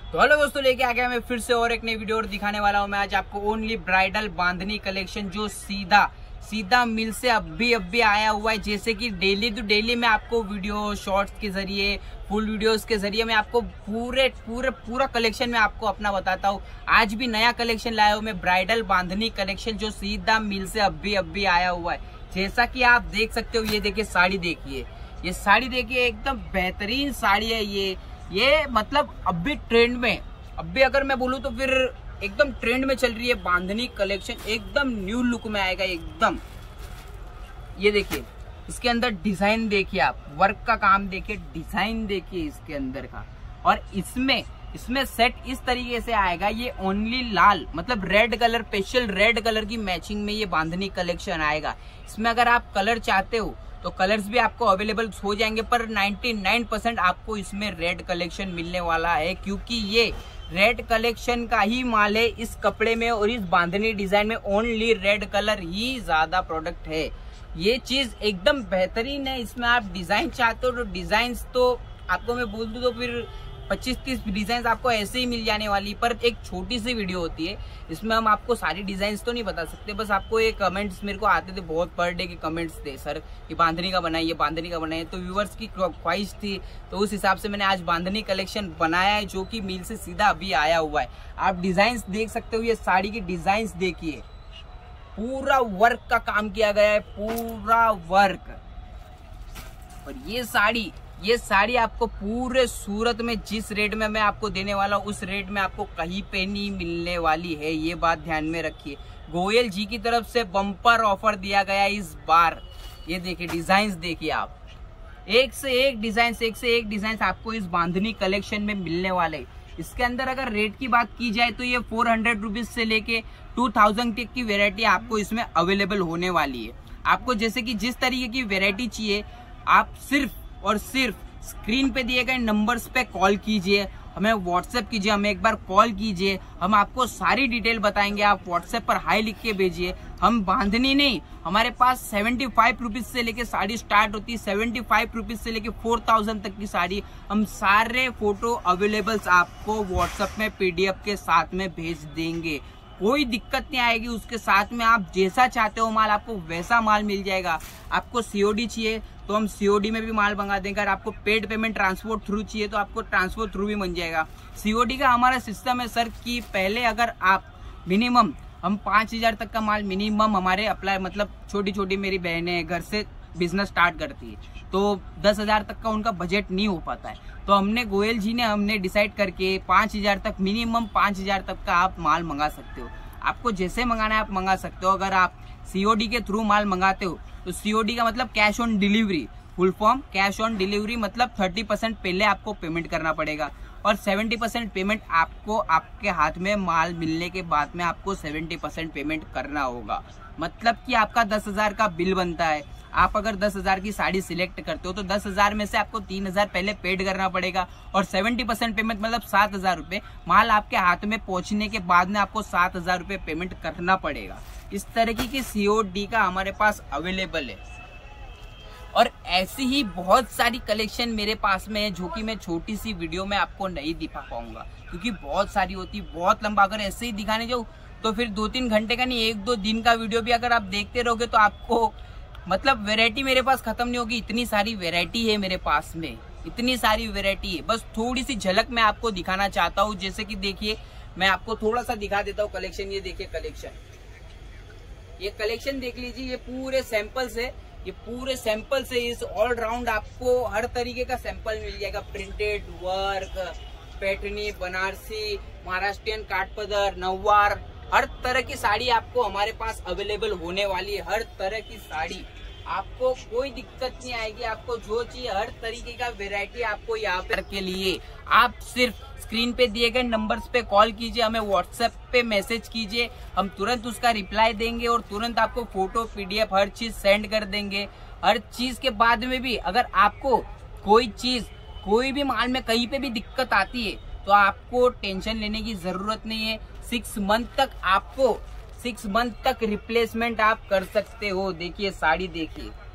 तो हेलो दोस्तों, लेके आ गया मैं फिर से और एक नई वीडियो और दिखाने वाला हूँ मैं आज आपको ओनली ब्राइडल बांधनी कलेक्शन, जो सीधा मिल से अभी आया हुआ है। जैसे कि डेली टू डेली मैं आपको वीडियो शॉर्ट्स के जरिए, फुल वीडियोस के जरिए मैं आपको पूरा कलेक्शन में आपको अपना बताता हूँ। आज भी नया कलेक्शन लाया हूँ मैं, ब्राइडल बांधनी कलेक्शन, जो सीधा मिल से अभी आया हुआ है। जैसा कि आप देख सकते हो, ये देखिए साड़ी, देखिए ये साड़ी, देखिए एकदम बेहतरीन साड़ी है ये मतलब अभी ट्रेंड में, अभी अगर मैं बोलूँ तो फिर एकदम ट्रेंड में चल रही है बांधनी कलेक्शन। एकदम न्यू लुक में आएगा एकदम। ये देखिए इसके अंदर डिजाइन देखिए, आप वर्क का काम देखिए, डिजाइन देखिए इसके अंदर का। और इसमें सेट इस तरीके से आएगा, ये ओनली लाल मतलब red colour, special red colour की मैचिंग में ये बांधनी कलेक्शन आएगा। इसमें अगर आप कलर चाहते हो तो कलर्स भी आपको अवेलेबल हो जाएंगे, पर 99% आपको इसमें रेड कलेक्शन मिलने वाला है, क्योंकि ये रेड कलेक्शन का ही माल है इस कपड़े में। और इस बांधनी डिजाइन में ओनली रेड कलर ही ज्यादा प्रोडक्ट है। ये चीज एकदम बेहतरीन है। इसमें आप डिजाइन चाहते हो तो डिजाइन तो आपको मैं बोल दूं तो फिर 25-30 डिजाइन आपको ऐसे ही मिल जाने वाली। पर एक छोटी सी वीडियो होती है, इसमें हम आपको सारी डिजाइन्स तो नहीं बता सकते। बस आपको ये कमेंट्स मेरे को आते थे बहुत, पर डे के कमेंट्स थे, सर ये बांधनी का बनाइए, बांधनी का बनाइए। तो व्यूवर्स की ख्वाहिश थी, तो उस हिसाब से मैंने आज बांधनी कलेक्शन बनाया है, जो कि मिल से सीधा अभी आया हुआ है। आप डिजाइन्स देख सकते हो, ये साड़ी की डिजाइन्स देखिए, पूरा वर्क का काम किया गया है, पूरा वर्क। और ये साड़ी आपको पूरे सूरत में जिस रेट में मैं आपको देने वाला हूँ, उस रेट में आपको कहीं पे नहीं मिलने वाली है। ये बात ध्यान में रखिए। गोयल जी की तरफ से बम्पर ऑफर दिया गया है इस बार। ये देखिए डिजाइन्स देखिए आप, एक से एक डिजाइन आपको इस बांधनी कलेक्शन में मिलने वाले। इसके अंदर अगर रेट की बात की जाए तो ये 400 रुपीज से लेके 2000 तक की वेरायटी आपको इसमें अवेलेबल होने वाली है। आपको जैसे कि जिस तरीके की वेरायटी चाहिए, आप सिर्फ और सिर्फ स्क्रीन पे दिए गए नंबर्स पे कॉल कीजिए, हमें व्हाट्सएप कीजिए, हमें एक बार कॉल कीजिए, हम आपको सारी डिटेल बताएंगे। आप व्हाट्सएप पर हाई लिख के भेजिए। हम बांधनी नहीं, हमारे पास 75 रुपीज से लेके साड़ी स्टार्ट होती है, 75 रुपीज से लेके 4000 तक की साड़ी। हम सारे फोटो अवेलेबल्स आपको व्हाट्सएप में PDF के साथ में भेज देंगे। कोई दिक्कत नहीं आएगी। उसके साथ में आप जैसा चाहते हो माल, आपको वैसा माल मिल जाएगा। आपको COD चाहिए तो हम COD में भी माल मंगा देंगे। अगर आपको पेड पेमेंट ट्रांसपोर्ट थ्रू चाहिए तो आपको ट्रांसपोर्ट थ्रू भी मिल जाएगा। COD का हमारा सिस्टम है सर कि पहले अगर आप मिनिमम, हम 5000 तक का माल मिनिमम हमारे अप्लाई, मतलब छोटी मेरी बहनें घर से बिजनेस स्टार्ट करती है तो 10,000 तक का उनका बजट नहीं हो पाता है। तो हमने गोयल जी ने हमने डिसाइड करके 5000 तक, मिनिमम 5000 तक का आप माल मंगा सकते हो। आपको जैसे मंगाना है आप मंगा सकते हो। अगर आप COD के थ्रू माल मंगाते हो तो COD का मतलब cash on delivery, full form cash on delivery मतलब 30% पहले आपको पेमेंट करना पड़ेगा और 70% पेमेंट आपको आपके हाथ में माल मिलने के बाद में आपको 70% पेमेंट करना होगा। मतलब कि आपका 10,000 का बिल बनता है। आप अगर 10,000 की साड़ी सिलेक्ट करते हो तो 10,000 में से आपको 3,000 पहले पेड करना पड़ेगा और 70% पेमेंट मतलब 7,000 रुपए माल आपके हाथ में पहुंचने के बाद में आपको 7,000 रुपए पेमेंट करना पड़ेगा। इस तरीके की COD का हमारे पास अवेलेबल है। और ऐसी ही बहुत सारी कलेक्शन मेरे पास में है, जो कि मैं छोटी सी वीडियो में आपको नहीं दिखा पाऊंगा, क्योंकि बहुत सारी होती, बहुत लंबा। अगर ऐसे ही दिखाने जाऊँ तो फिर 2-3 घंटे का नहीं, 1-2 दिन का वीडियो भी अगर आप देखते रहोगे तो आपको मतलब वैरायटी मेरे पास खत्म नहीं होगी। इतनी सारी वैरायटी है मेरे पास में, इतनी सारी वैरायटी है। बस थोड़ी सी झलक मैं आपको दिखाना चाहता हूँ। जैसे कि देखिए मैं आपको थोड़ा सा दिखा देता हूँ कलेक्शन। ये देखिए कलेक्शन, ये कलेक्शन देख लीजिए, ये पूरे सैंपल्स है, ये पूरे सैंपल से इस ऑलराउंड आपको हर तरीके का सैंपल मिल जाएगा। प्रिंटेड वर्क, पैठनी, बनारसी, महाराष्ट्रियन काठपदर, नववार, हर तरह की साड़ी आपको हमारे पास अवेलेबल होने वाली है। हर तरह की साड़ी आपको कोई दिक्कत नहीं आएगी। आपको जो चाहिए हर तरीके का वेरायटी आपको यहाँ पे के लिए आप सिर्फ स्क्रीन पे दिए गए नंबर्स पे कॉल कीजिए, हमें व्हाट्सएप पे मैसेज कीजिए, हम तुरंत उसका रिप्लाई देंगे और तुरंत आपको फोटो PDF हर चीज सेंड कर देंगे। हर चीज के बाद में भी अगर आपको कोई भी माल में कहीं पे भी दिक्कत आती है तो आपको टेंशन लेने की जरूरत नहीं है। 6 मंथ तक रिप्लेसमेंट आप कर सकते हो। देखिए साड़ी देखिए,